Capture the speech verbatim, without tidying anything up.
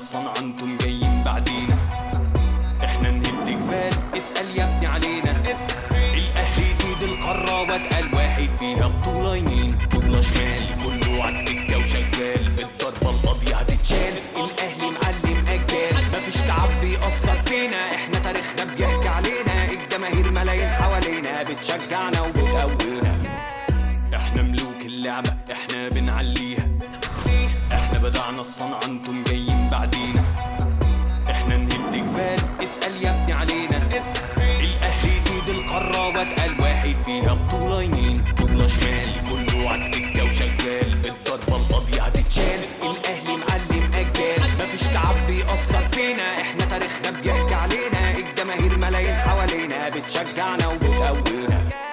الصنعة انتم جايين بعدينا. احنا نهد جبال اسأل يا ابني علينا. الاهلي سيد القارة واتقل واحد فيها، بطولة يمين بطولة شمال كله عالسكة وشغال. الضربة القاضية هتتشال، الاهلي معلم اجيال. مفيش تعب بيأثر فينا، احنا تاريخنا بيحكي علينا. الجماهير ملايين حوالينا بتشجعنا وبتقوينا. احنا ملوك اللعبة احنا بنعليها. احنا بدعنا الصنعة انتم جايين بعدينا. احنا نهد جبال اسأل يا ابني علينا. الاهلي سيد القارة واتقل واحد فيها، بطولة يمين بطولة شمال كله عالسكة وشغال. الضربة القاضية هتتشال، الاهلي معلم اجيال. مفيش تعب بيأثر فينا، احنا تاريخنا بيحكي علينا. الجماهير ملايين حوالينا بتشجعنا وبتقوينا.